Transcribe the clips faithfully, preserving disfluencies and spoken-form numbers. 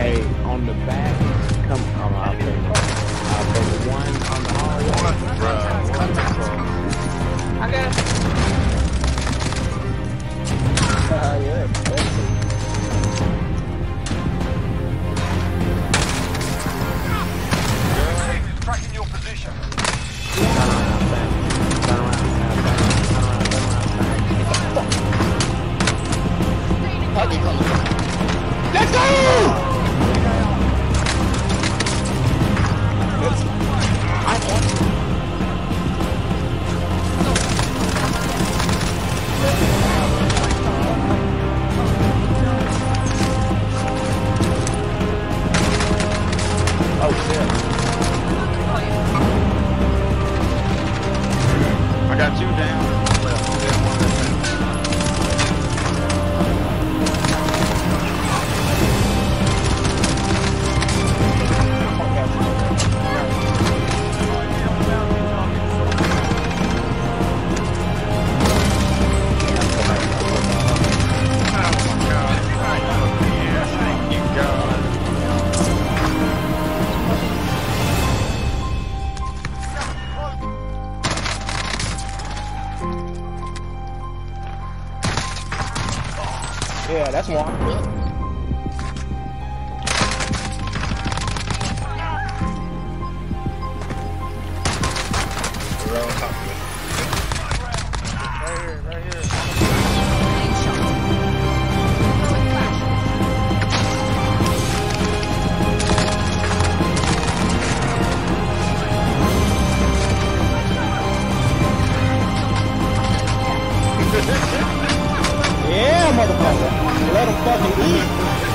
Hey, on the back, come on, I'll take it. Uh, but the one on the hallway, bro. I got it. Uh, yeah, that's it. Tracking your position. Turn around, back. Turn around, back. Turn around, turn around, back. Huggy coming. Let's go! Oh shit. I got two down. Left. One left. Yeah, that's one. Right here, right here. Yeah, motherfucker. Let him fucking eat.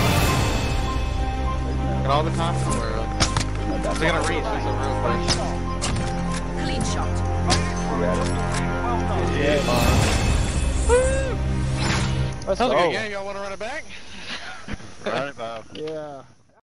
Got all the time in the world. They're gonna reach. This is a real question. Clean shot. Yeah, man. Let's Sounds go. like a game. Y'all want to run it back? Run it back. Yeah.